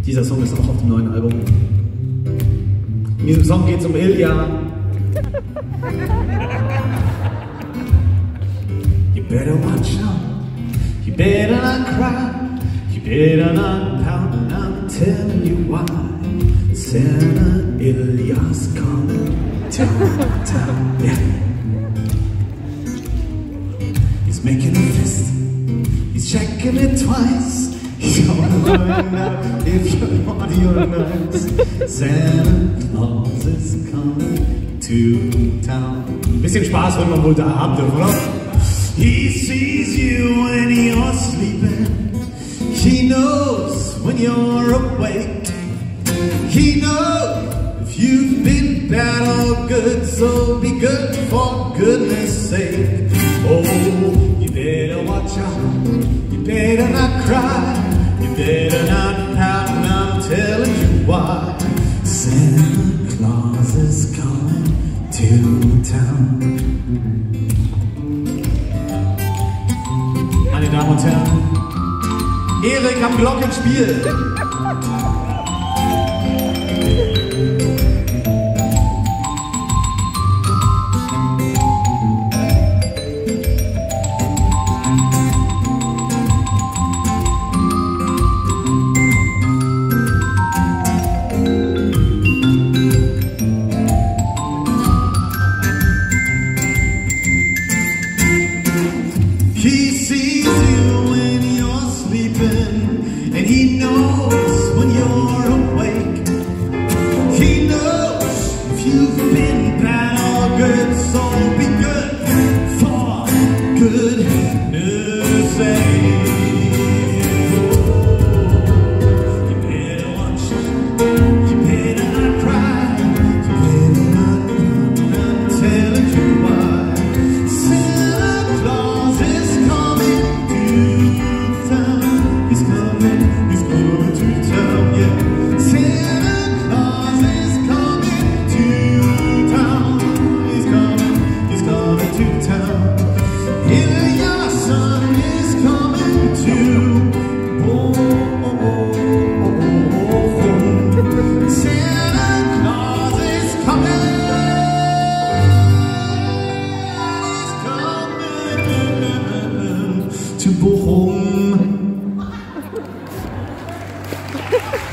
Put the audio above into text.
Dieser Song ist auch auf dem neuen Album. In diesem Song geht es um Ilja. You better watch out, you better not cry, you better not pout, and I'm telling you why. Santa Ilya's coming to town, yeah. He's making a fist, he's checking it twice. He's gonna find out if you're naughty or nice. Santa Claus is coming to town. Bisschen Spaß wird man wohl da haben dürfen, oder? He sees you when you're sleeping. He knows when you're awake. He knows if you've been bad or good, so be good for goodness sake. Oh, you better watch out, you better not cry, you better not pout, and I'm telling you why. Santa Claus is coming to town. Meine Damen und Herren, Erik am Glockenspiel. He sees you when you're sleeping, and he knows when you're awake. He knows if you've been bad or good, so be good for goodness sake. You better watch out, you better not cry, you better not pout, I'm telling you why. Santa Claus is coming to town. He's coming to town, yeah. Santa Claus is coming to town. He's coming to town. Ilya, son, is coming to Bochum. Santa Claus is coming. To Bochum.